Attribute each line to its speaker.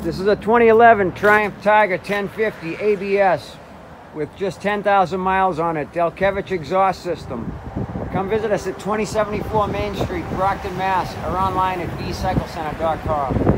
Speaker 1: This is a 2011 Triumph Tiger 1050 ABS with just 10,000 miles on it. Delkevich exhaust system. Come visit us at 2074 Main Street, Brockton, Mass. or online at bcyclecenter.com.